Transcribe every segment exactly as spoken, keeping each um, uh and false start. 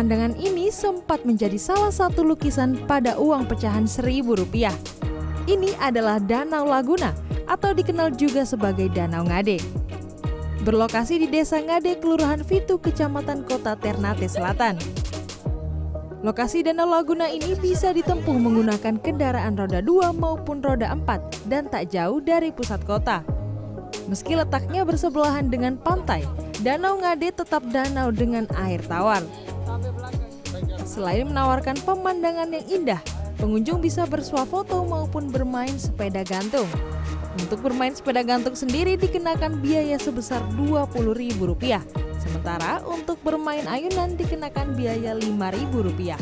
pemandangan ini sempat menjadi salah satu lukisan pada uang pecahan seribu rupiah. Ini adalah Danau Laguna atau dikenal juga sebagai Danau Ngade. Berlokasi di Desa Ngade, Kelurahan Vitu, Kecamatan Kota Ternate Selatan. Lokasi Danau Laguna ini bisa ditempuh menggunakan kendaraan roda dua maupun roda empat dan tak jauh dari pusat kota. Meski letaknya bersebelahan dengan pantai, Danau Ngade tetap danau dengan air tawar. Selain menawarkan pemandangan yang indah, pengunjung bisa bersuah foto maupun bermain sepeda gantung. Untuk bermain sepeda gantung sendiri dikenakan biaya sebesar dua puluh ribu rupiah. Sementara untuk bermain ayunan dikenakan biaya lima ribu rupiah.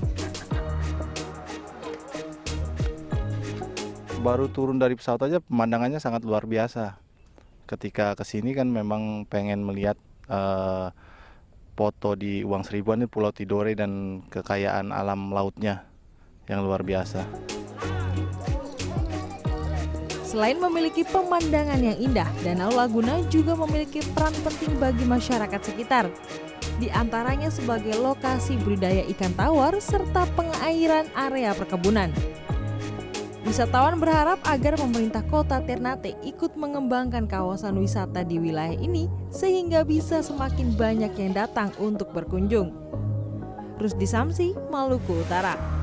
Baru turun dari pesawat aja pemandangannya sangat luar biasa. Ketika kesini kan memang pengen melihat uh, foto di uang seribuan di Pulau Tidore dan kekayaan alam lautnya yang luar biasa. Selain memiliki pemandangan yang indah, Danau Laguna juga memiliki peran penting bagi masyarakat sekitar. Di antaranya sebagai lokasi budidaya ikan tawar serta pengairan area perkebunan. Wisatawan berharap agar pemerintah Kota Ternate ikut mengembangkan kawasan wisata di wilayah ini sehingga bisa semakin banyak yang datang untuk berkunjung. Rusdi Samsi, Maluku Utara.